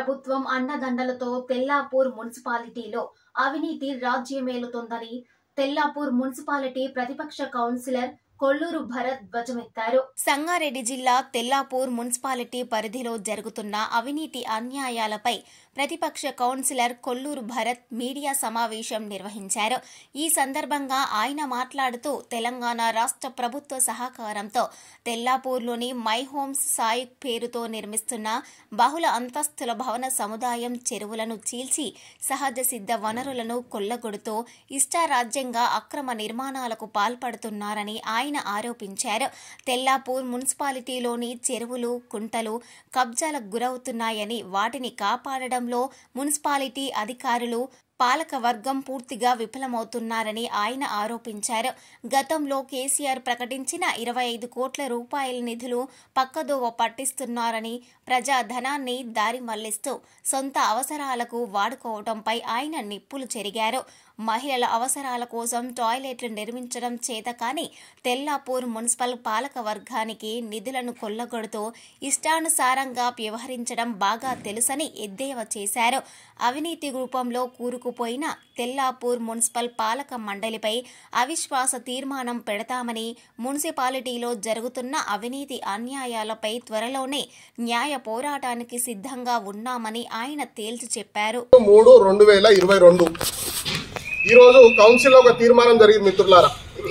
ప్రభుత్వం అండదండలతో తెల్లాపూర్ మున్సిపాలిటీలో అవినీతి రాజ్యమేలుతోందని తెల్లాపూర్ మున్సిపాలిటీ ప్రతిపక్ష కౌన్సిలర్ కొల్లూరు భరత్ ధ్వజమెత్తారు. సంగారెడ్డి జిల్లా తెల్లాపూర్ మున్సిపాలిటీ పరిధిలో జరుగుతున్న అవినీతి అన్యాయాలపై ప్రతిపక్ష కౌన్సిలర్ కొల్లూరు భరత్ మీడియా సమావేశం నిర్వహించారు. ఈ సందర్భంగా ఆయన మాట్లాడుతూ తెలంగాణ రాష్ట్ర ప్రభుత్వ సహకారంతో తెల్లాపూర్లోని మై హోమ్స్ సాయి పేరుతో నిర్మిస్తున్న బహుళ అంతస్తుల భవన సముదాయం చెరువులను చీల్చి సహజ సిద్ధ వనరులను కొల్లగొడుతూ ఇష్టారాజ్యంగా అక్రమ నిర్మాణాలకు పాల్పడుతున్నారని ఆయన ఆరోపించారు. తెల్లాపూర్ మున్సిపాలిటీలోని చెరువులు, కుంటలు కబ్జాలకు గురవుతున్నాయని వాటిని కాపాడడంలో మున్సిపాలిటీ అధికారులు పాలక వర్గం పూర్తిగా విఫలమవుతున్నారని ఆయన ఆరోపించారు. గతంలో కేసీఆర్ ప్రకటించిన 25 కోట్ల రూపాయల నిధులు పక్కదోవ పట్టిస్తున్నారని, ప్రజాధనాన్ని దారి మళ్లిస్తూ సొంత అవసరాలకు వాడుకోవడంపై ఆయన నిప్పులు చెరిగారు. మహిళల అవసరాల కోసం టాయిలెట్లు నిర్మించడం చేతకాని తెల్లాపూర్ మున్సిపల్ పాలక వర్గానికి నిధులను కొల్లగొడుతూ ఇష్టానుసారంగా వ్యవహరించడం బాగా తెలుసని ఎద్దేవా చేశారు. అవినీతి రూపంలో కూరుకుపోయిన తెల్లాపూర్ మున్సిపల్ పాలక మండలిపై అవిశ్వాస తీర్మానం పెడతామని, మున్సిపాలిటీలో జరుగుతున్న అవినీతి అన్యాయాలపై త్వరలోనే న్యాయ పోరాటానికి సిద్ధంగా ఉన్నామని ఆయన తేల్చి చెప్పారు. 3/3/2022 ఈరోజు కౌన్సిల్లో ఒక తీర్మానం జరిగింది మిత్రులారా.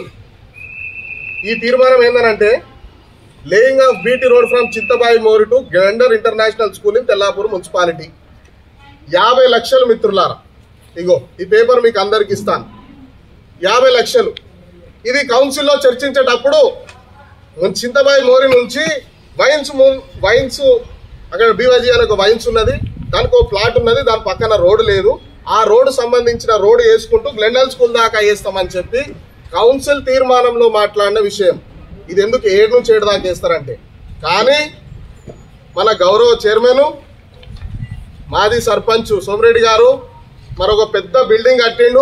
ఈ తీర్మానం ఏంటంటే laying of BT road from Chintabai Mori to Gandar international school in Tellapur municipality. 50 లక్షలు మిత్రులారా. ఇగో ఈ పేపర్ మీకు అందరికి ఇస్తాను. 50 లక్షలు. ఇది కౌన్సిల్లో చర్చించేటప్పుడు చింతబాయి మోరి నుంచి వైన్స్ అక్కడ బీవాజీ అనే ఒక వైన్స్ ఉన్నది, దానికి ఒక ప్లాట్ ఉన్నది, దాని పక్కన రోడ్డు లేదు. ఆ రోడ్డు సంబంధించిన రోడ్డు వేసుకుంటూ గ్లెండల్ స్కూల్ దాకా వేస్తామని చెప్పి కౌన్సిల్ తీర్మానంలో మాట్లాడిన విషయం. ఇది ఎందుకు 7 నుంచి 7 దాకా వేస్తారంటే, కానీ మన గౌరవ చైర్మన్ మాజీ సర్పంచ్ సోమిరెడ్డి గారు మరొక పెద్ద బిల్డింగ్ కట్టిండు.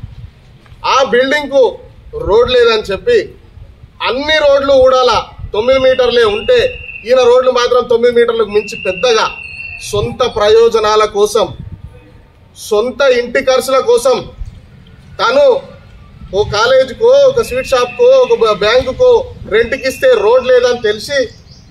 ఆ బిల్డింగ్కు రోడ్ లేదని చెప్పి అన్ని రోడ్లు ఊడాల 9 మీటర్లే ఉంటే ఈయన రోడ్లు మాత్రం 9 మీటర్లకు మించి పెద్దగా సొంత ప్రయోజనాల కోసం, సొంత ఇంటి ఖర్చుల కోసం తను ఓ కాలేజీకో, ఒక స్వీట్ షాప్కో, ఒక బ్యాంకుకో రెంట్కి ఇస్తే రోడ్ లేదని తెలిసి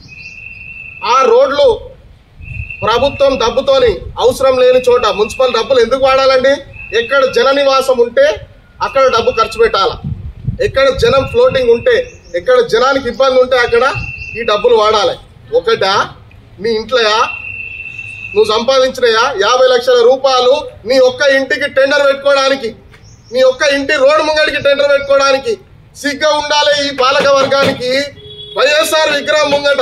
ఆ రోడ్లు ప్రభుత్వం డబ్బుతోని అవసరం లేని చోట మున్సిపల్ డబ్బులు ఎందుకు వాడాలండి? ఎక్కడ జన నివాసం ఉంటే అక్కడ డబ్బు ఖర్చు పెట్టాల, ఎక్కడ జనం ఫ్లోటింగ్ ఉంటే, ఎక్కడ జనానికి ఇబ్బంది ఉంటే అక్కడ ఈ డబ్బులు వాడాలి. ఒకటా నీ ఇంట్లో నువ్వు సంపాదించినయా 50 లక్షల రూపాయలు నీ ఒక్క ఇంటికి టెండర్ పెట్టుకోవడానికి, నీ ఒక్క ఇంటి రోడ్డు ముంగడికి టెండర్ పెట్టుకోవడానికి సిగ్గా ఉండాలి ఈ పాలక వర్గానికి. వైఎస్ఆర్ విగ్రహం ముంగట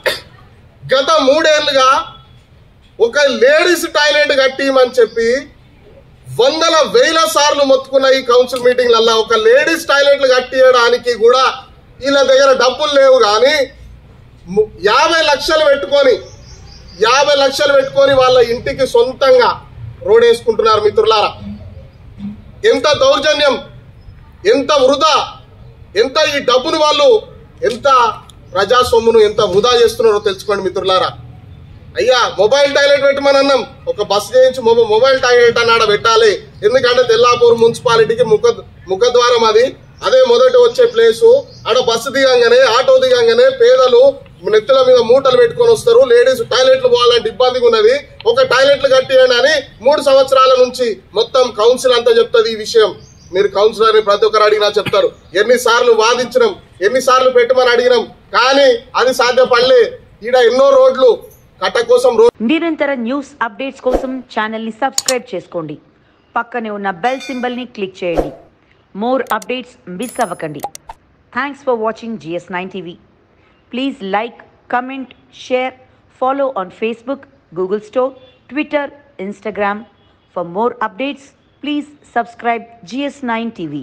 గత 3 ఏళ్లుగా ఒక లేడీస్ టాయిలెట్ కట్టిమని చెప్పి వందల వేల సార్లు మొత్తుకున్న ఈ కౌన్సిల్ మీటింగ్లల్లా ఒక లేడీస్ టాయిలెట్లు కట్టియడానికి కూడా వీళ్ళ దగ్గర డబ్బులు లేవు. కానీ 50 లక్షలు పెట్టుకొని వాళ్ళ ఇంటికి సొంతంగా రోడ్ వేసుకుంటున్నారు మిత్రులారా. ఎంత దౌర్జన్యం, ఎంత వృధా, ఎంత ఈ డబ్బును వాళ్ళు ఎంత ప్రజాస్వామ్యను ఎంత వృధా చేస్తున్నారో తెలుసుకోండి మిత్రులారా. అయ్యా మొబైల్ టాయిలెట్ పెట్టమని అన్నాం, ఒక బస్సు చేయించి మొబైల్ టాయిలెట్ అన్నాడ పెట్టాలి. ఎందుకంటే తెల్లాపూర్ మున్సిపాలిటీకి ముఖద్వారం అది, అదే మొదటి వచ్చే ప్లేసు. ఆడ బస్సు దిగంగానే, ఆటో దిగంగానే పేదలు నెత్తుల మీద మూటలు పెట్టుకొని వస్తారు. లేడీస్ టాయిలెట్లు పోవాలంటే ఇబ్బందిగా ఉన్నది. ఒక టాయిలెట్లు కట్టియండి అని 3 సంవత్సరాల నుంచి మొత్తం కౌన్సిల్ అంతా చెప్తుంది ఈ విషయం. మీరు కౌన్సిలర్ని ప్రతి ఒక్కరు అడిగినా చెప్తారు. ఎన్నిసార్లు వాదించినాం, ఎన్నిసార్లు పెట్టమని అడిగినాం, కానీ అది సాధ్యపడలే. ఈడ ఎన్నో రోడ్లు కట్ట కోసం నిరంతర న్యూస్ అప్డేట్స్ కోసం ఛానల్ ని సబ్స్క్రైబ్ చేసుకోండి. పక్కనే ఉన్న బెల్ సింబల్ ని క్లిక్ చేయండి. మోర్ అప్డేట్స్ మిస్ అవ్వకండి. Thanks for watching GS9 TV. Please like, comment, share, follow on Facebook, Google Store, Twitter, Instagram. For more updates, please subscribe GS9 TV.